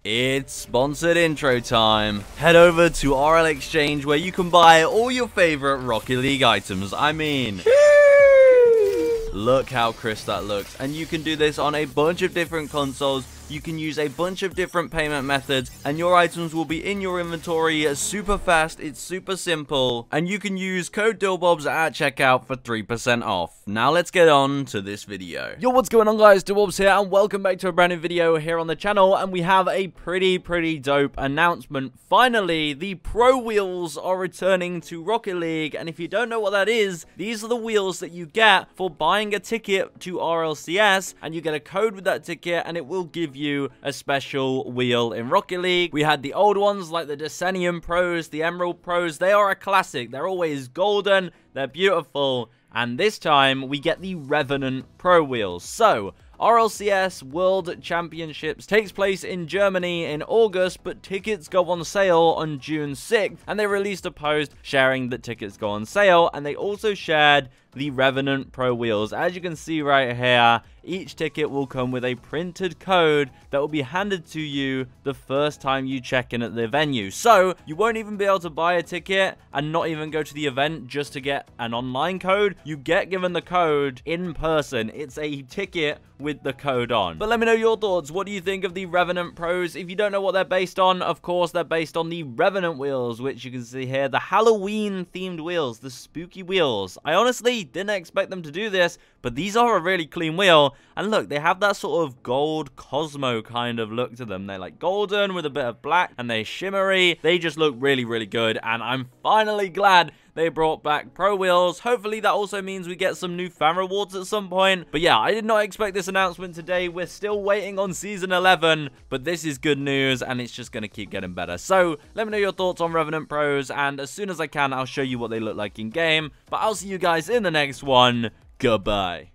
It's sponsored intro time. Head over to RL Exchange where you can buy all your favorite Rocket League items. I mean, look how crisp that looks. And you can do this on a bunch of different consoles. You can use a bunch of different payment methods and your items will be in your inventory super fast. It's super simple and you can use code DILLBOBS at checkout for 3% off. Now let's get on to this video. Yo, what's going on guys? DILLBOBS here and welcome back to a brand new video here on the channel, and we have a pretty dope announcement. Finally, the Pro Wheels are returning to Rocket League, and if you don't know what that is, these are the wheels that you get for buying a ticket to RLCS, and you get a code with that ticket and it will give you a special wheel in Rocket League. We had the old ones like the Decennium Pros, the Emerald Pros. They are a classic. They're always golden, they're beautiful, and this time we get the Revenant Pro Wheels. So RLCS World Championships takes place in Germany in August, but tickets go on sale on June 6th, and they released a post sharing that tickets go on sale, and they also shared the Revenant Pro Wheels. As you can see right here, each ticket will come with a printed code that will be handed to you the first time you check in at the venue. So you won't even be able to buy a ticket and not even go to the event just to get an online code. You get given the code in person. It's a ticket with the code on. But let me know your thoughts. What do you think of the Revenant Pros? If you don't know what they're based on, of course they're based on the Revenant wheels, which you can see here, the Halloween themed wheels, the spooky wheels. I honestly didn't expect them to do this, but these are a really clean wheel. And look, they have that sort of gold Cosmo kind of look to them. They're like golden with a bit of black and they're shimmery. They just look really good, and I'm finally glad they brought back Pro Wheels. Hopefully that also means we get some new fan rewards at some point. But yeah, I did not expect this announcement today. We're still waiting on Season 11, but this is good news and it's just going to keep getting better. So let me know your thoughts on Revenant Pros, and as soon as I can, I'll show you what they look like in game. But I'll see you guys in the next one. Goodbye.